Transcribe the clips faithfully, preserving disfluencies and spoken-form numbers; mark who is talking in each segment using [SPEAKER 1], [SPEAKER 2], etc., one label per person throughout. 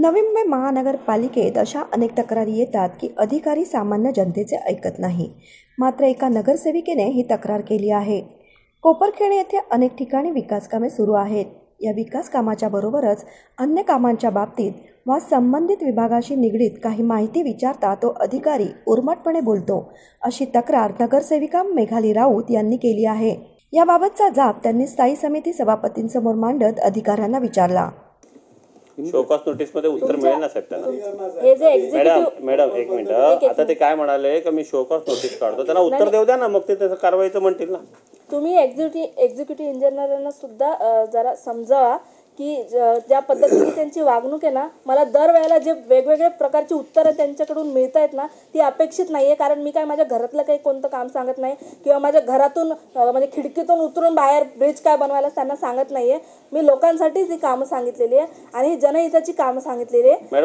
[SPEAKER 1] नवी मुंबई महानगरपालिकेत अशा अनेक तक्रारी येतात की अधिकारी सामान्य जनतेचे ऐकत नाही। मात्र एका नगरसेविकेने ही तक्रार केली आहे। कोपरखेडे येथे अनेक ठिकाणी विकास कामे सुरू आहेत। या विकास कामाच्या बरोबरच अन्य कामांच्या बाबतीत वा संबंधित विभागाशी निगडीत काही माहिती विचारता तो अधिकारी उर्मटपणे बोलतो, अशी तक्रार नगरसेविका मेघाली राऊत यांनी केली आहे। याबाबतचा जाब त्यांनी स्थायी समिती सभापतींसमोर मांडत अधिकाऱ्यांना विचारला।
[SPEAKER 2] शोकॉस नोटीस मध्ये उत्तर मिळेल ना साहेब त्यांना? मॅडम मॅडम एक मिनिट, आता ते काय म्हणाले की मी शोकॉस नोटीस काढतो, त्यांना उत्तर देऊ द्या ना, मग ते त्याचं कारवाईचं म्हणतील ना।
[SPEAKER 3] तुम्ही एक्झिक्युटिव्ह एक्झिक्युटिव्ह इंजिनियरांना सुद्धा जरा समजावा की ज्या पद्धतीने त्यांची वागणूक आहे ना, मला दरवेळेला जे वेगवेगळे प्रकारची उत्तरं त्यांच्याकडून मिळत आहेत ना, ती अपेक्षित नाही आहे। कारण मी काय माझ्या घरातलं काही कोणतं काम सांगत नाही किंवा माझ्या घरातून म्हणजे खिडकीतून उतरून बाहेर ब्रिज काय बनवायला त्यांना सांगत नाही आहे। मी लोकांसाठीच ही कामं सांगितलेली आहे आणि जनहिताची कामं सांगितलेली आहे।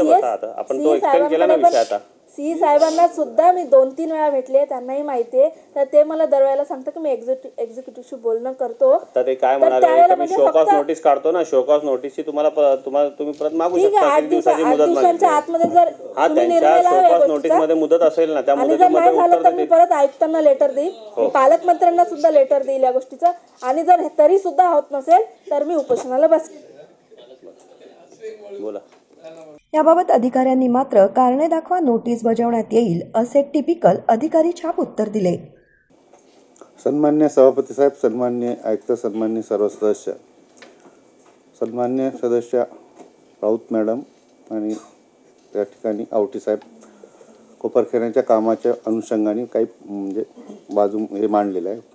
[SPEAKER 3] आणि सी साहेबांना सुद्धा मी दोन तीन वेळा भेटले, त्यांनाही माहिती आहे। तर ते मला दरवेळेला सांगतात की मी एक्झिक्युटिव्ह एक्झिक्युटिव्हशी बोलणं करतो।
[SPEAKER 2] तर ते काय म्हणाले, मी शोकॉस नोटीस काढतो ना, शोकॉस नोटीसची तुम्हाला तुम्हाला तुम्ही परत मागू शकता, तीन दिवसाची मुदत मागितली आतमध्ये। जर तुम्ही निर्णय शोकॉस नोटीस मध्ये मुदत असेल ना, त्या मुदतीमध्ये
[SPEAKER 3] झालं तर मी परत आयुक्तांना लेटर देईल, मी पालकमंत्र्यांना सुद्धा लेटर देईल या गोष्टीचं। आणि जर तरी सुद्धा होत नसेल तर मी उपोषणाला बसेल।
[SPEAKER 2] बोला।
[SPEAKER 1] याबाबत अधिकाऱ्यांनी मात्र कारणे दाखवा नोटीस बजावण्यात येईल असे टिपिकल अधिकारी छाप उत्तर दिले।
[SPEAKER 4] सन्मान्य सभापती साहेब, सन्मान्य आयुक्त, सन्मान्य सर्व सदस्य, सन्मान्य सदस्य राऊत मॅडम आणि त्या ठिकाणी आवटी साहेब, कोपरखेड्याच्या कामाच्या अनुषंगाने काही म्हणजे बाजू हे मांडलेलं आहे।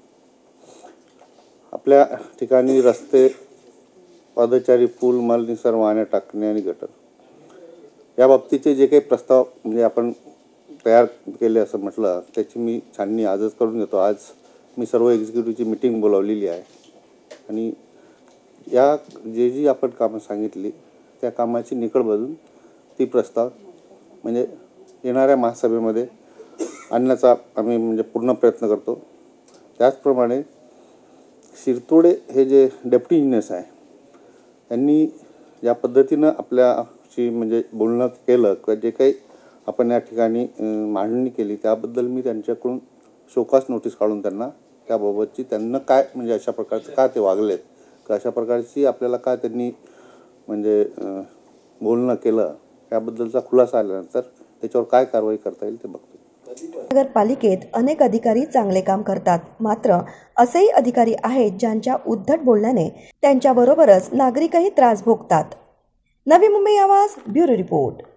[SPEAKER 4] आपल्या ठिकाणी रस्ते, पादचारी, पूल, मलनिसार वाहने टाकणे आणि गटर या बाबतीचे जे काही प्रस्ताव म्हणजे आपण तयार केले असं म्हटलं, त्याची मी छाननी आजच करून घेतो। आज मी सर्व एक्झिक्युटिव्हची मीटिंग बोलावलेली आहे आणि या जे जी आपण कामं सांगितली त्या कामाची निकड बघून ती प्रस्ताव म्हणजे येणाऱ्या महासभेमध्ये आणण्याचा आम्ही म्हणजे पूर्ण प्रयत्न करतो। त्याचप्रमाणे शिरतोडे हे जे डेप्युटी इंजिनियर्स आहे त्यांनी या पद्धतीनं आपल्याशी म्हणजे बोलणं केलं किंवा जे काही आपण या ठिकाणी मांडणी केली त्याबद्दल मी त्यांच्याकडून शोकॉस नोटीस काढून त्यांना त्याबाबतची त्यांना काय म्हणजे अशा प्रकारचं का ते वागलेत किंवा अशा प्रकारची आपल्याला काय त्यांनी म्हणजे बोलणं केलं त्याबद्दलचा खुलासा आल्यानंतर त्याच्यावर काय कारवाई करता येईल ते बघतो।
[SPEAKER 1] नगरपालिकेत अनेक अधिकारी चांगले काम करतात, मात्र असेही अधिकारी आहेत ज्यांच्या उद्धट बोलण्याने त्यांच्याबरोबरच नागरिकही त्रास भोगतात। नवी मुंबई आवाज ब्युरो रिपोर्ट।